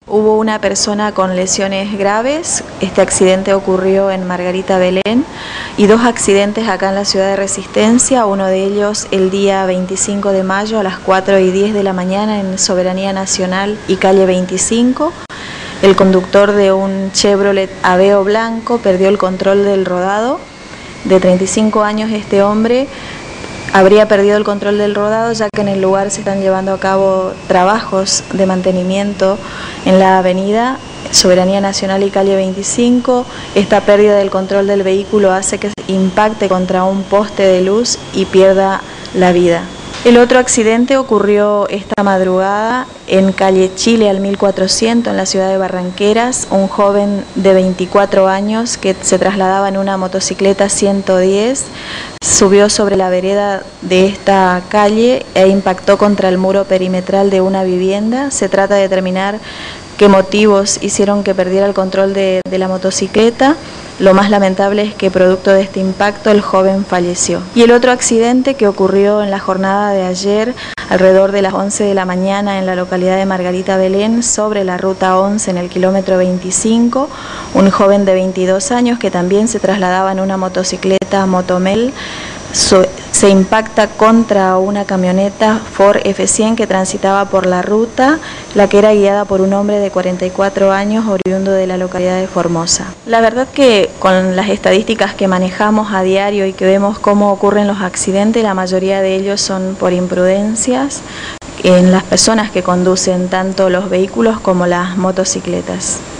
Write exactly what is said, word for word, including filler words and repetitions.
Hubo una persona con lesiones graves. Este accidente ocurrió en Margarita Belén, y dos accidentes acá en la ciudad de Resistencia, uno de ellos el día veinticinco de mayo a las cuatro y diez de la mañana en Soberanía Nacional y calle veinticinco. El conductor de un Chevrolet Aveo blanco perdió el control del rodado. De treinta y cinco años este hombre habría perdido el control del rodado, ya que en el lugar se están llevando a cabo trabajos de mantenimiento en la avenida Soberanía Nacional y calle veinticinco. Esta pérdida del control del vehículo hace que impacte contra un poste de luz y pierda la vida. El otro accidente ocurrió esta madrugada en calle Chile al mil cuatrocientos en la ciudad de Barranqueras. Un joven de veinticuatro años que se trasladaba en una motocicleta ciento diez subió sobre la vereda de esta calle e impactó contra el muro perimetral de una vivienda. Se trata de determinar qué motivos hicieron que perdiera el control de, de la motocicleta. Lo más lamentable es que producto de este impacto el joven falleció. Y el otro accidente que ocurrió en la jornada de ayer, alrededor de las once de la mañana en la localidad de Margarita Belén, sobre la ruta once en el kilómetro veinticinco, un joven de veintidós años que también se trasladaba en una motocicleta Motomel, So, se impacta contra una camioneta Ford F cien que transitaba por la ruta, la que era guiada por un hombre de cuarenta y cuatro años, oriundo de la localidad de Formosa. La verdad que con las estadísticas que manejamos a diario y que vemos cómo ocurren los accidentes, la mayoría de ellos son por imprudencias en las personas que conducen tanto los vehículos como las motocicletas.